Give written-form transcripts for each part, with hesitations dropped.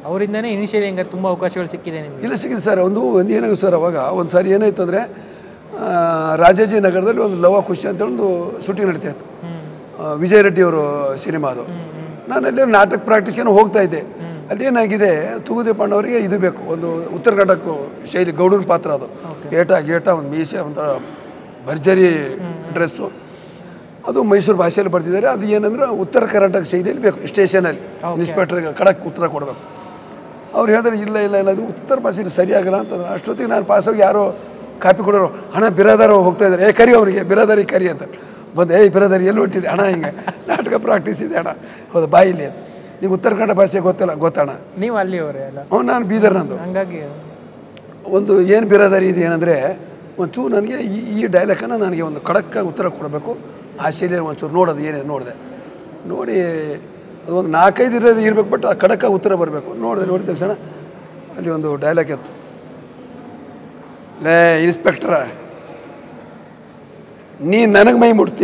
ಅವರಿಂದನೇ initially ಹೆಂಗೆ ತುಂಬ ಅವಕಾಶಗಳು ಸಿಕ್ಕಿದೆ ನಿಮಗೆ? ಇಲ್ಲ ಸಿಕ್ಕಿದೆ ಸರ್. ಒಂದು ಏನಾಗಿದೆ ಸರ್, ಅವಾಗ ಒಂದು ಸಾರಿ ಏನಾಯಿತು ಅಂದರೆ ರಾಜಾಜಿ ನಗರದಲ್ಲಿ ಒಂದು ಲವ ಖುಷಿ ಅಂತ ಒಂದು ಶೂಟಿಂಗ್ ನಡೀತಾ ಇತ್ತು, ವಿಜಯ್ ರೆಡ್ಡಿ ಅವರು ಸಿನಿಮಾ. ಅದು ನಾನು ಅಲ್ಲಿ ನಾಟಕ ಪ್ರಾಕ್ಟೀಸ್ಗೆ ಹೋಗ್ತಾ ಇದ್ದೆ. ಅಲ್ಲಿ ಏನಾಗಿದೆ, ತೂಗುದೀಪಣ್ಣವರಿಗೆ ಇದು ಬೇಕು, ಒಂದು ಉತ್ತರ ಕರ್ನಾಟಕ ಶೈಲಿ ಗೌಡನ ಪಾತ್ರ. ಅದು ಗೇಟ ಒಂದು ಮೀಸೆ ಒಂಥರ ಭರ್ಜರಿ ಡ್ರೆಸ್ಸು. ಅದು ಮೈಸೂರು ಭಾಷೆಯಲ್ಲಿ ಬರ್ತಿದ್ದಾರೆ. ಅದು ಏನಂದ್ರೆ ಉತ್ತರ ಕರ್ನಾಟಕ ಶೈಲಿಯಲ್ಲಿ ಬೇಕು, ಸ್ಟೇಷನಲ್ಲಿ ಇನ್ಸ್ಪೆಕ್ಟರ್ಗೆ ಖಡಕ್ ಉತ್ತರ ಕೊಡಬೇಕು. ಅವ್ರು ಹೇಳಿದ್ರೆ ಇಲ್ಲ ಇಲ್ಲ ಇಲ್ಲ ಅದು ಉತ್ತರ ಭಾಷೆಯಲ್ಲಿ ಸರಿಯಾಗಲ್ಲ ಅಂತಂದ್ರೆ, ಅಷ್ಟೊತ್ತಿಗೆ ನಾನು ಪಾಸೋಗಿ ಯಾರೋ ಕಾಪಿ ಕೊಡೋರು, ಹಣ ಬಿರಾದಾರ ಹೋಗ್ತಾ ಇದ್ದಾರೆ, ಕರಿ ಅವರಿಗೆ ಬಿರಾದಾರಿ ಕರಿ ಅಂತ ಬಂದು, ಬಿರಾದಾರಿ ಎಲ್ಲಿ ಹೊಟ್ಟಿದೆ ಅಣ್ಣ, ಹಿಂಗೆ ನಾಟಕ ಪ್ರಾಕ್ಟೀಸ್ ಇದೆ ಅಣ್ಣ. ಹೌದು ಬಾಯಿಲಿ, ನೀವು ಉತ್ತರ ಕನ್ನಡ ಭಾಷೆ ಗೊತ್ತಣ್ಣ. ನೀವು ಅಲ್ಲಿ ಅವರೇ ಅಲ್ಲ? ನಾನು ಬೀದರ್. ನಂದು ಹಂಗಾಗಿ ಒಂದು ಏನು ಬಿರಾದಾರಿ ಇದೆ ಏನಂದರೆ, ಒಂಚೂರು ನನಗೆ ಈ ಡೈಲಾಗನ್ನು ನನಗೆ ಒಂದು ಖಡಕ್ಕಾಗಿ ಉತ್ತರ ಕೊಡಬೇಕು, ಆ ಶೈಲಿಯಲ್ಲಿ ಒಂಚೂರು ನೋಡೋದು ಏನಿದೆ ನೋಡಿದೆ. ನೋಡಿ ಅದು ಒಂದು 4-5 ಇರಬೇಕು, ಬಟ್ ಆ ಖಡಕ್ಕಾಗಿ ಉತ್ತರ ಬರಬೇಕು. ನೋಡಿದ ತಕ್ಷಣ ಅಲ್ಲಿ ಒಂದು ಡೈಲಾಗ್ ಇತ್ತು, ಲೇ ಇನ್ಸ್ಪೆಕ್ಟರ, ನೀ ನನಗೆ ಮೈ ಮುಟ್ತಿ,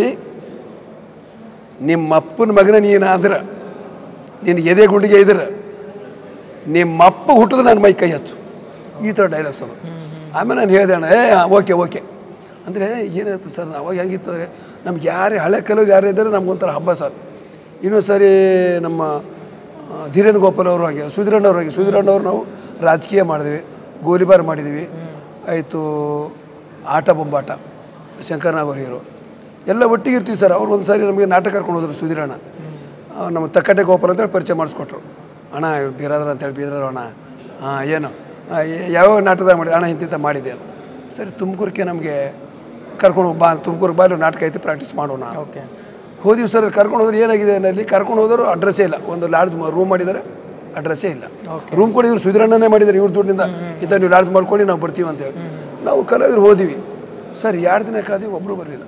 ನಿಮ್ಮ ಅಪ್ಪನ ಮಗನ ನೀನಾದ್ರೆ ನಿನ್ನ ಎದೆ ಗುಂಡಿಗೆ ಇದ್ರೆ ನಿಮ್ಮ ಅಪ್ಪ ಹುಟ್ಟಿದ್ರೆ ನನ್ನ ಮೈ ಕೈ ಹಚ್ಚು. ಈ ಥರ ಡೈಲಾಗ್ಸ್ ಅದು. ಆಮೇಲೆ ನಾನು ಹೇಳಿದೆ ಅಣ್ಣ, ಓಕೆ ಅಂದರೆ ಏನಾಯ್ತು ಸರ್, ಅವಾಗ ಹೆಂಗಿತ್ತು ಅಂದರೆ ನಮ್ಗೆ ಯಾರೇ ಹಳೆ ಕಲವ್ರು ಯಾರೇ ಇದ್ದಾರೆ ನಮ್ಗೊಂಥರ ಹಬ್ಬ ಸರ್. ಇನ್ನೊಂದು ಸಾರಿ ನಮ್ಮ ಧೀರೇಂದ್ರ ಗೋಪಾಲ್ ಅವರು ಹಾಗೆ, ಸುಧೀರಣ್ಣವ್ರು ನಾವು ರಾಜಕೀಯ ಮಾಡಿದ್ವಿ, ಗೋಲಿಬಾರ್ ಮಾಡಿದ್ವಿ, ಆಯಿತು ಆಟ ಬೊಂಬಾಟ, ಶಂಕರನಾಗೌರಿಯರು ಎಲ್ಲ ಒಟ್ಟಿಗೆ ಇರ್ತೀವಿ ಸರ್. ಅವ್ರು ಒಂದು ಸಾರಿ ನಮಗೆ ನಾಟಕ ಕರ್ಕೊಂಡು ಹೋದ್ರು ಸುಧೀರಣ್ಣ. ನಮ್ಮ ತಕ್ಕಟ್ಟೆ ಗೋಪಾಲ್ ಅಂತೇಳಿ ಪರಿಚಯ ಮಾಡಿಸ್ಕೊಟ್ರು. ಅಣ್ಣ ಇವ್ರು ಬೀರಾದ್ರ ಅಂತೇಳಿ, ಬೀರಾದ್ರ ಅಣ್ಣ, ಏನು ಯಾವ ನಾಟಕದಾಗ ಮಾಡಿದೆ ಅಣ್ಣ, ಇಂತಿಂತ ಮಾಡಿದೆ ಅದು. ಸರಿ ತುಮಕೂರಿಗೆ ನಮಗೆ ಕರ್ಕೊಂಡು ಬಾ, ತುಮಕೂರಿಗೆ ಬಾ, ನಾಟಕ ಐತಿ ಪ್ರಾಕ್ಟೀಸ್ ಮಾಡೋಣ. ಹೋದಿವಿ ಸರ್. ಕರ್ಕೊಂಡು ಹೋದ್ರೆ ಏನಾಗಿದೆ, ಅಲ್ಲಿ ಕರ್ಕೊಂಡು ಹೋದ್ರು ಅಡ್ರೆಸ್ಸೇ ಇಲ್ಲ. ಒಂದು ಲಾಡ್ಜ್ ರೂಮ್ ಮಾಡಿದ್ದಾರೆ, ಅಡ್ರೆಸ್ಸೇ ಇಲ್ಲ. ರೂಮ್ ಕೊಡಿ, ಇವ್ರು ಸುಧೀರಣ್ಣನೇ ಮಾಡಿದ್ದಾರೆ ಇವ್ರ ದುಡ್ಡಿಂದ, ಇಂಥ ನೀವು ಲಾಡ್ಜ್ ಮಾಡ್ಕೊಂಡು ನಾವು ಬರ್ತೀವಿ ಅಂತೇಳಿ. ನಾವು ಕಲಾವಿದ್ರು ಹೋದಿವಿ ಸರ್. 2 ದಿನ ಕಾದಿವಿ, ಒಬ್ಬರು ಬರಲಿಲ್ಲ.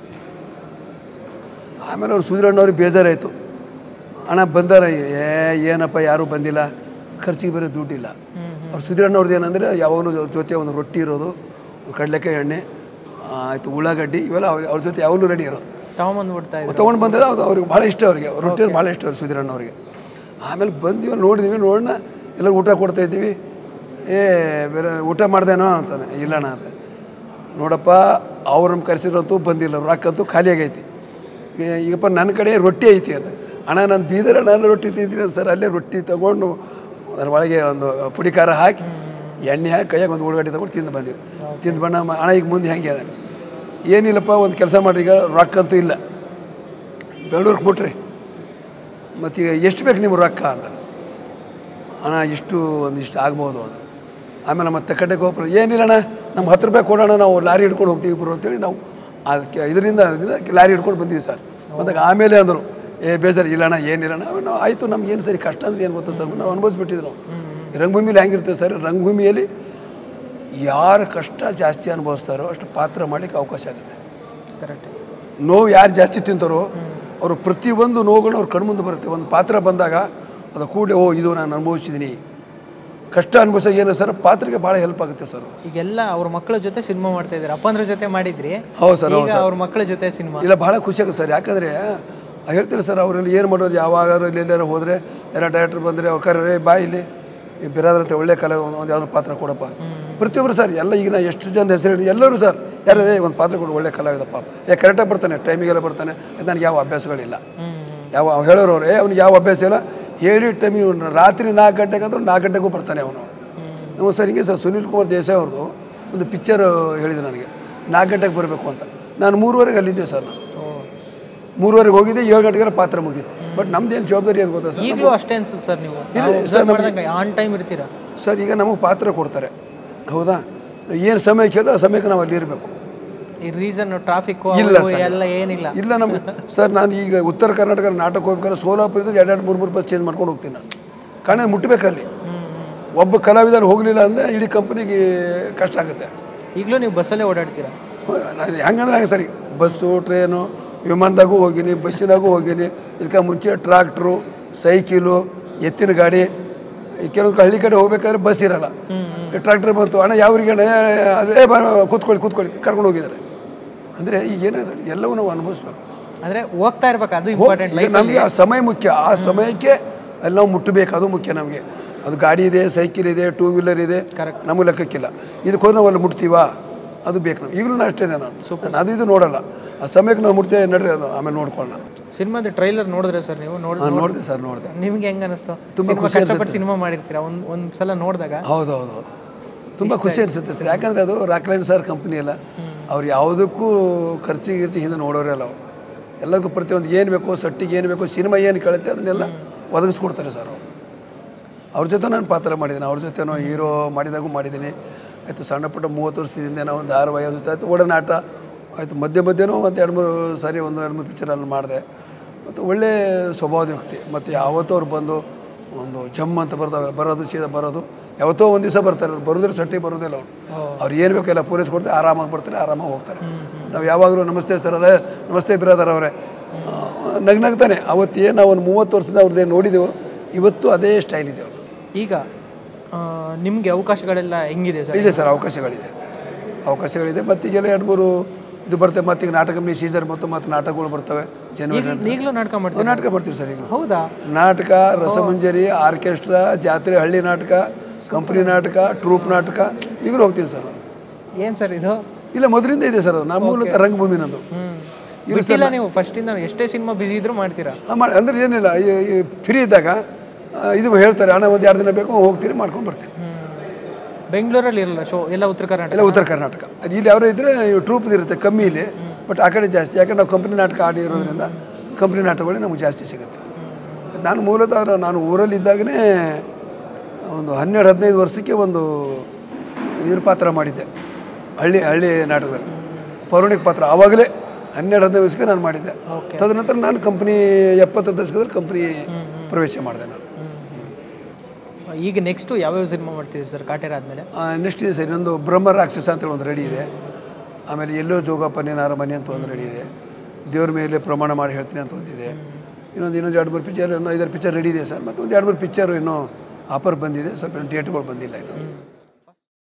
ಆಮೇಲೆ ಅವ್ರು ಸುಧೀರಣ್ಣವ್ರಿಗೆ ಬೇಜಾರಾಯಿತು, ಅಣ್ಣ ಬಂದಾರ, ಏನಪ್ಪ ಯಾರೂ ಬಂದಿಲ್ಲ, ಖರ್ಚಿಗೆ ಬೇರೆ ದುಡ್ಡಿಲ್ಲ. ಅವ್ರು ಸುಧೀರಣ್ಣವ್ರದ್ದು ಏನಂದರೆ ಯಾವಾಗಲೂ ಜೊತೆ ಒಂದು ರೊಟ್ಟಿ ಇರೋದು, ಕಡಲೆಕಾಯಿ ಎಣ್ಣೆ, ಆಯಿತು ಉಳ್ಳಾಗಡ್ಡಿ, ಇವೆಲ್ಲ ಅವ್ರ ಜೊತೆ ಯಾವಾಗಲೂ ರೆಡಿ ಇರೋದು ತೊಗೊಂಡು ಬಂದಿಲ್ಲ. ಅದು ಅವ್ರಿಗೆ ಭಾಳ ಇಷ್ಟ, ಅವರಿಗೆ ರೊಟ್ಟಿ ಭಾಳ ಇಷ್ಟ ಅವ್ರು ಸುಧೀರಣ್ಣವ್ರಿಗೆ. ಆಮೇಲೆ ಬಂದಿವಿ, ನೋಡಿದ್ವಿ, ನೋಡೋಣ ಎಲ್ಲರೂ ಊಟ ಕೊಡ್ತಾಯಿದ್ದೀವಿ. ಬೇರೆ ಊಟ ಮಾಡ್ದೇನೋ ಅಂತಾನೆ, ಇಲ್ಲಣ್ಣ ಅಂತ. ನೋಡಪ್ಪ ಅವ್ರು ನಮ್ಮ ಕರೆಸಿದ್ರಂತೂ ಬಂದಿಲ್ಲ, ರೊಕ್ಕಂತೂ ಖಾಲಿ ಆಗೈತಿ. ಈಗಪ್ಪ ನನ್ನ ಕಡೆ ರೊಟ್ಟಿ ಐತಿ ಅಂತ. ಅಣ್ಣ ನಾನು ಬೀದರ ನಾನು ರೊಟ್ಟಿ ತಿಂತೀನಿ ಅಂತ ಸರ್. ಅಲ್ಲೇ ರೊಟ್ಟಿ ತೊಗೊಂಡು ಅದ್ರ ಒಳಗೆ ಒಂದು ಪುಡಿ ಖಾರ ಹಾಕಿ ಎಣ್ಣೆ ಹಾಕಿ ಕೈಯಾಗ ಒಂದು ಉಳ್ಳಾಗಡ್ಡಿ ತೊಗೊಂಡು ತಿಂದು ಬಂದಿವಿ. ತಿಂದು ಬಣ್ಣ ಅಣ್ಣ ಈಗ ಮುಂದೆ ಹೆಂಗೆ ಅದ, ಏನಿಲ್ಲಪ್ಪ ಒಂದು ಕೆಲಸ ಮಾಡಿರಿ, ಈಗ ರೊಕ್ಕಂತೂ ಇಲ್ಲ, ಬೆಂಗಳೂರಿಗೆ ಬಿಟ್ರಿ, ಮತ್ತೀಗ ಎಷ್ಟು ಬೇಕು ನಿಮ್ಗೆ ರೊಕ್ಕ ಅಂತ. ಅಣ್ಣ ಒಂದಿಷ್ಟು ಆಗ್ಬೋದು ಅಂತ. ಆಮೇಲೆ ನಮ್ಮ ತಕ್ಕಟ್ಟೆ ಗೋಪುರ, ಏನಿಲ್ಲಣ್ಣ ನಮ್ಗೆ 10 ರೂಪಾಯಿ ಕೊಡೋಣ, ನಾವು ಲಾರಿ ಹಿಡ್ಕೊಂಡು ಹೋಗ್ತೀವಿ ಇಬ್ಬರು ಅಂತೇಳಿ ನಾವು ಅದಕ್ಕೆ ಇದರಿಂದ ಲಾರಿ ಹಿಡ್ಕೊಂಡು ಬಂದಿದ್ದೀವಿ ಸರ್. ಬಂದಾಗ ಆಮೇಲೆ ಅಂದರು, ಬೇಜಾರು ಇಲ್ಲಣ್ಣ ಏನಿಲ್ಲಣ್ಣ. ನಾವು ಆಯಿತು, ನಮ್ಗೇನು ಸರಿ ಕಷ್ಟ ಅಂದರೆ ಏನು ಗೊತ್ತಾ ಸರ್, ನಾವು ಅನುಭವಿಸ್ಬಿಟ್ಟಿದ್ರು. ನಾವು ರಂಗಭೂಮಿಯಲ್ಲಿ ಹೆಂಗಿರ್ತೇವೆ ಸರ್, ರಂಗಭೂಮಿಯಲ್ಲಿ ಯಾರು ಕಷ್ಟ ಜಾಸ್ತಿ ಅನುಭವಿಸ್ತಾರೋ ಅಷ್ಟು ಪಾತ್ರ ಮಾಡಲಿಕ್ಕೆ ಅವಕಾಶ ಆಗುತ್ತೆ. ನೋವು ಯಾರು ಜಾಸ್ತಿ ತಿಂತಾರೋ ಅವರು ಪ್ರತಿಯೊಂದು ನೋವುಗಳು ಅವ್ರ ಕಣ್ಮುಂದೆ ಬರುತ್ತೆ. ಒಂದು ಪಾತ್ರ ಬಂದಾಗ ಅದು ಕೂಡಲೇ ಇದು ನಾನು ಅನುಭವಿಸಿದ್ದೀನಿ, ಕಷ್ಟ ಅನುಭವಿಸೋ ಏನು ಸರ್, ಪಾತ್ರಕ್ಕೆ ಭಾಳ ಹೆಲ್ಪ್ ಆಗುತ್ತೆ ಸರ್. ಈಗೆಲ್ಲ ಅವ್ರ ಮಕ್ಕಳ ಜೊತೆ ಸಿನಿಮಾ ಮಾಡ್ತಾ ಇದ್ದಾರೆ, ಅಪ್ಪಂದ್ರ ಜೊತೆ ಮಾಡಿದ್ರಿ. ಹೌದು ಸರ್, ಅವ್ರ ಮಕ್ಕಳ ಜೊತೆ ಸಿನಿಮಾ ಇಲ್ಲ ಭಾಳ ಖುಷಿ ಆಗುತ್ತೆ ಸರ್. ಯಾಕಂದರೆ ಹೇಳ್ತೀರಿ ಸರ್, ಅವರಲ್ಲಿ ಏನು ಮಾಡೋದು, ಯಾವಾಗಾದ್ರೂ ಇಲ್ಲಿ ಎಲ್ಲಾರು ಹೋದರೆ ಯಾರೋ ಡೈರೆಕ್ಟ್ರ್ ಬಂದರೆ ಅವ್ರು ಕರೆ ಬಾ ಇಲ್ಲಿ ಬಿರಾದ್ರ ಅಂತ ಒಳ್ಳೆ ಕಲೆ ಒಂದು ಯಾವ್ದು ಪಾತ್ರ ಕೊಡಪ್ಪ. ಪ್ರತಿಯೊಬ್ಬರು ಸರ್, ಎಲ್ಲ ಈಗ ನಾ ಎಷ್ಟು ಜನ ಹೆಸರು ಎಲ್ಲರೂ ಸರ್, ಯಾರೇ ಒಂದು ಪಾತ್ರ ಕೊಡು, ಒಳ್ಳೆ ಕಲಾವಿದಪ್ಪ, ಕರೆಕ್ಟಾಗಿ ಬರ್ತಾನೆ, ಟೈಮಿಗೆಲ್ಲ ಬರ್ತಾನೆ, ನನಗೆ ಯಾವ ಅಭ್ಯಾಸಗಳಿಲ್ಲ. ಯಾವ ಹೇಳೋರು ಅವ್ರು ಅವ್ನಿಗೆ ಯಾವ ಅಭ್ಯಾಸ ಇಲ್ಲ, ಹೇಳಿ ಟೈಮಿಗೆ ರಾತ್ರಿ 4 ಗಂಟೆಗೆ ಅಂದ್ರೆ 4 ಗಂಟೆಗೂ ಬರ್ತಾನೆ ಅವನು. ನಾವು ಸರ್ ಹಿಂಗೆ ಸರ್ ಸುನೀಲ್ ಕುಮಾರ್ ದೇಸಾಯಿ ಅವ್ರದ್ದು ಒಂದು ಪಿಕ್ಚರ್ ಹೇಳಿದೆ ನನಗೆ 4 ಗಂಟೆಗೆ ಬರಬೇಕು ಅಂತ. ನಾನು 3:15 ಅಲ್ಲಿದ್ದೆ ಸರ್. ನಾನು 3:15 ಹೋಗಿದ್ದೆ, 7 ಗಂಟೆಗೆ ಪಾತ್ರ ಮುಗೀತು. ಬಟ್ ನಮ್ದೇನು ಜವಾಬ್ದಾರಿ ಏನು ಗೊತ್ತಾ ಸರ್, ಈಗಲೂ ಅಷ್ಟೇ ಅನ್ಸುತ್ತೆ ಸರ್, ನೀವು ಆನ್ ಟೈಮ್ ಇರ್ತೀರಾ ಸರ್. ಈಗ ನಮಗೆ ಪಾತ್ರ ಕೊಡ್ತಾರೆ, ಹೌದಾ, ಏನು ಸಮಯಕ್ಕೆ ಹೇಳಿದ್ರೆ ಆ ಸಮಯಕ್ಕೆ ನಾವು ಅಲ್ಲಿ ಇರಬೇಕು. ಈ ರೀಸನ್ ಟ್ರಾಫಿಕ್ ಇಲ್ಲ ಎಲ್ಲ ಏನಿಲ್ಲ ಇಲ್ಲ ನಮ್ಗೆ ಸರ್. ನಾನು ಈಗ ಉತ್ತರ ಕರ್ನಾಟಕ ನಾಟಕ ಹೋಗ್ಬೇಕಾದ್ರೆ ಸೋಲಾಪುರದಲ್ಲಿ 2-3 ಬಸ್ ಚೇಂಜ್ ಮಾಡ್ಕೊಂಡು ಹೋಗ್ತೀನಿ ನಾನು. ಕಾರಣ ಮುಟ್ಟಬೇಕಲ್ಲಿ. ಒಬ್ಬ ಕಲಾವಿದರು ಹೋಗಲಿಲ್ಲ ಅಂದರೆ ಇಡೀ ಕಂಪ್ನಿಗೆ ಕಷ್ಟ ಆಗುತ್ತೆ. ಈಗಲೂ ನೀವು ಬಸ್ಸಲ್ಲೇ ಓಡಾಡ್ತೀರಾ? ನಾನು ಹೆಂಗಂದ್ರೆ ಹಂಗೆ ಸರಿ, ಬಸ್ಸು, ಟ್ರೈನು, ವಿಮಾನದಾಗೂ ಹೋಗೀನಿ, ಬಸ್ಸಿನಾಗೂ ಹೋಗೀನಿ. ಇದಕ್ಕೆ ಮುಂಚೆ ಟ್ರಾಕ್ಟ್ರು, ಸೈಕಿಲು, ಎತ್ತಿನ ಗಾಡಿ. ಕೆಲವೊಂದು ಹಳ್ಳಿ ಕಡೆ ಹೋಗ್ಬೇಕಾದ್ರೆ ಬಸ್ ಇರಲ್ಲ, ಟ್ರಾಕ್ಟರ್ ಬಂತು, ಅಣ್ಣ ಯಾವ್ರಿಗೆ ಅದೇ ಕೂತ್ಕೊಳ್ಳಿ ಕರ್ಕೊಂಡು ಹೋಗಿದ್ದಾರೆ. ಅಂದರೆ ಈಗ ಏನಾದ್ರು ಎಲ್ಲವೂ ನಾವು ಅನುಭವಿಸ್ಬೇಕು. ಅಂದರೆ ಹೋಗ್ತಾ ಇರ್ಬೇಕು, ಅದು ಇಂಪಾರ್ಟೆಂಟ್. ನಮಗೆ ಆ ಸಮಯ ಮುಖ್ಯ, ಆ ಸಮಯಕ್ಕೆ ಅಲ್ಲಿ ನಾವು ಮುಟ್ಟಬೇಕು, ಅದು ಮುಖ್ಯ ನಮಗೆ. ಅದು ಗಾಡಿ ಇದೆ, ಸೈಕಲ್ ಇದೆ, ಟೂ ವೀಲರ್ ಇದೆ, ಕರೆಕ್ಟ್. ನಮಗೆ ಲೆಕ್ಕಕ್ಕಿಲ್ಲ. ಇದಕ್ಕೆ ಹೋದ್ರೆ ನಾವು ಅಲ್ಲಿ ಮುಟ್ತೀವಾ, ಅದು ಬೇಕು ನಮ್ಗೆ. ಈಗಲೂ ಅಷ್ಟೇ ನಾನು ಅದು ಇದು ನೋಡಲ್ಲ, ಆ ಸಮಯಕ್ಕೆ ನಾವು ಮುಟ್ತೇವೆ ನಡ್ರಿ, ಅದು ಆಮೇಲೆ ನೋಡ್ಕೊಳ್ಳೋಣ. ಸಿನಿಮಾದ ಟ್ರೈಲರ್ ನೋಡಿದ್ರೆ ಸರ್ ನೀವು? ನೋಡಿದೆ ಸರ್, ನೋಡಿದೆ. ನಿಮ್ಗೆ ಹೆಂಗೆ ಅನಿಸ್ತು? ತುಂಬ ಖುಷಿ ಕಷ್ಟಪಟ್ಟು ಸಿನಿಮಾ ಮಾಡಿರ್ತೀರಾ, ಒಂದು ಸಲ ನೋಡಿದಾಗ? ಹೌದು, ತುಂಬ ಖುಷಿ ಅನಿಸುತ್ತೆ ಸರ್. ಯಾಕಂದರೆ ಅದು ರಾಕ್ಲೈನ್ ಸರ್ ಕಂಪ್ನಿ ಅಲ್ಲ, ಅವ್ರು ಯಾವುದಕ್ಕೂ ಖರ್ಚಿಗೆ ಹಿಂದೆ ನೋಡೋರೇ ಅಲ್ಲ. ಅವ್ರು ಎಲ್ಲಕ್ಕೂ ಪ್ರತಿಯೊಂದು ಏನು ಬೇಕೋ, ಸಟ್ಟಿಗೆ ಏನು ಬೇಕೋ, ಸಿನಿಮಾ ಏನು ಕೇಳುತ್ತೆ ಅದನ್ನೆಲ್ಲ ಒದಗಿಸ್ಕೊಡ್ತಾರೆ ಸರ್ ಅವರು. ಅವ್ರ ಜೊತೆ ನಾನು ಪಾತ್ರ ಮಾಡಿದ್ದೀನಿ, ಅವ್ರ ಜೊತೆನೋ ಹೀರೋ ಮಾಡಿದಾಗೂ ಮಾಡಿದ್ದೀನಿ. ಆಯಿತು, ಸಣ್ಣ ಪುಟ್ಟ 30 ವರ್ಷದಿಂದ ನಾವು ಒಂದು ಧಾರಾವಾಹಿ ಅವ್ರ ಜೊತೆ ಆಯಿತು, ಒಡನಾಟ ಆಯಿತು. ಮಧ್ಯನೂ ಒಂದು 2-3 ಸಾರಿ 1-2-3 ಪಿಕ್ಚರಲ್ಲಿ ಮಾಡಿದೆ. ಮತ್ತು ಒಳ್ಳೆ ಸ್ವಭಾವದ ವ್ಯಕ್ತಿ. ಮತ್ತು ಯಾವತ್ತೂ ಅವ್ರು ಬಂದು ಒಂದು ಜಮ್ ಅಂತ ಬರೋದು ಸೀದಾ ಬರೋದು. ಯಾವತ್ತೋ ಒಂದು ದಿವಸ ಬರ್ತಾರೆ, ಬರೋದ್ರೆ ಸಟ್ಟಿಗೆ ಬರೋದಿಲ್ಲ ಅವ್ರು ಏನು ಬೇಕು ಎಲ್ಲ ಪೂರೈಸ್ಕೊಡ್ತಾರೆ, ಆರಾಮಾಗಿ ಬರ್ತಾರೆ, ಆರಾಮಾಗಿ ಹೋಗ್ತಾರೆ. ನಾವು ಯಾವಾಗಲೂ ನಮಸ್ತೆ ಸರ್, ಅದೇ ನಮಸ್ತೆ ಬ್ರದರ್ ಅವರೇ ನಗ್ತಾನೆ. ಅವತ್ತು ಏನು ನಾವು ಒಂದು 30 ವರ್ಷದಿಂದ ಅವ್ರದ್ದು ನೋಡಿದೆವು, ಇವತ್ತು ಅದೇ ಸ್ಟೈಲ್ ಇದೆ ಅವ್ರು. ಈಗ ನಿಮಗೆ ಅವಕಾಶಗಳೆಲ್ಲ ಹೆಂಗಿದೆ ಸರ್? ಇದೆ ಸರ್, ಅವಕಾಶಗಳಿದೆ. ಮತ್ತು ಈಗೆಲ್ಲ 2-3 ಇದು ಬರ್ತವೆ. ಮತ್ತು ಈಗ ನಾಟಕ ಕಂಪ್ನಿ ಸೀಸರ್ ಮತ್ತು ನಾಟಕಗಳು ಬರ್ತವೆ ಜನವರಿ. ಈಗಲೂ ನಾಟಕ ಮಾಡ್ತೀವಿ? ನಾಟಕ ಮಾಡ್ತೀವಿ ಸರ್ ಈಗ. ಹೌದಾ? ನಾಟಕ, ರಸಮಂಜರಿ, ಆರ್ಕೆಸ್ಟ್ರಾ, ಜಾತ್ರೆ, ಹಳ್ಳಿ ನಾಟಕ, ಕಂಪ್ನಿ ನಾಟಕ, ಟ್ರೂಪ್ ನಾಟಕ, ಈಗಲೂ ಹೋಗ್ತೀವಿ ಸರ್. ಏನು ಸರ್ ಇದು? ಇಲ್ಲ, ಮೊದಲಿಂದ ಇದೆ ಸರ್, ನಮ್ಮ ಮೂಲಕ ರಂಗಭೂಮಿ ನಂದು. ಇಲ್ಲ, ನೀವು ಫಸ್ಟಿಂದ ಎಷ್ಟೇ ಸಿನಿಮಾ ಬಿಸಿ ಇದ್ರೂ ಮಾಡ್ತೀರಾ? ಅಂದರೆ ಏನಿಲ್ಲ, ಫ್ರೀ ಇದ್ದಾಗ ಇದು ಹೇಳ್ತಾರೆ, ಹಣ ಒಂದು 2 ದಿನ ಬೇಕು, ಹೋಗ್ತೀರಿ, ಮಾಡ್ಕೊಂಡು ಬರ್ತೀನಿ. ಬೆಂಗಳೂರಲ್ಲಿ ಇರಲ್ಲ ಶೋ, ಎಲ್ಲ ಉತ್ತರ ಕರ್ನಾಟಕ. ಇಲ್ಲಿ ಯಾರೋ ಇದ್ದರೆ ಟ್ರೂಪ್ದು ಇರುತ್ತೆ ಕಮ್ಮಿ ಇಲ್ಲಿ, ಬಟ್ ಆ ಕಡೆ ಜಾಸ್ತಿ. ಯಾಕಂದ್ರೆ ನಾವು ಕಂಪ್ನಿ ನಾಟಕ ಆಡಿ ಇರೋದ್ರಿಂದ ಕಂಪ್ನಿ ನಾಟಕಗಳೇ ನಮಗೆ ಜಾಸ್ತಿ ಸಿಗುತ್ತೆ. ನಾನು ಮೂಲತಃ ನಾನು ಊರಲ್ಲಿದ್ದಾಗಲೇ ಒಂದು 12-15 ವರ್ಷಕ್ಕೆ ಒಂದು ಇದ್ರ ಪಾತ್ರ ಮಾಡಿದ್ದೆ, ಹಳ್ಳಿ ನಾಟಕದಲ್ಲಿ ಪೌರಾಣಿಕ ಪಾತ್ರ. ಆವಾಗಲೇ 12-15 ವರ್ಷಕ್ಕೆ ನಾನು ಮಾಡಿದ್ದೆ. ತದನಂತರ ನಾನು ಕಂಪ್ನಿ 70 ದಶಕದಲ್ಲಿ ಕಂಪ್ನಿ ಪ್ರವೇಶ ಮಾಡಿದೆ ನಾನು. ಈಗ ನೆಕ್ಸ್ಟು ಯಾವ್ಯಾವ ಸಿನಿಮಾ ಮಾಡ್ತೀವಿ ಸರ್ ಕಾಟೇರ ಆದಮೇಲೆ? ನೆಕ್ಸ್ಟ್ ಇದೆ ಸರ್, ಇನ್ನೊಂದು ಬ್ರಹ್ಮ ರಾಕ್ಷಸ ಅಂತೇಳಿ ಒಂದು ರೆಡಿ ಇದೆ. ಆಮೇಲೆ ಎಲ್ಲೋ ಜೋಗಪ್ಪ ನೀನಾರ ಮನೆ ಅಂತ ಒಂದು ರೆಡಿ ಇದೆ. ದೇವ್ರ ಮೇಲೆ ಪ್ರಮಾಣ ಮಾಡಿ ಹೇಳ್ತೀನಿ ಅಂತ ಒಂದಿದೆ. ಇನ್ನೊಂದು 2-3 ಪಿಕ್ಚರ್, 5-6 ಪಿಕ್ಚರ್ ರೆಡಿ ಇದೆ ಸರ್. ಮತ್ತು ಒಂದು 2-3 ಪಿಕ್ಚರು ಇನ್ನೂ ಆಫರ್ ಬಂದಿದೆ, ಸ್ವಲ್ಪ ಡೇಟ್ಗಳು ಬಂದಿಲ್ಲ ಇನ್ನು.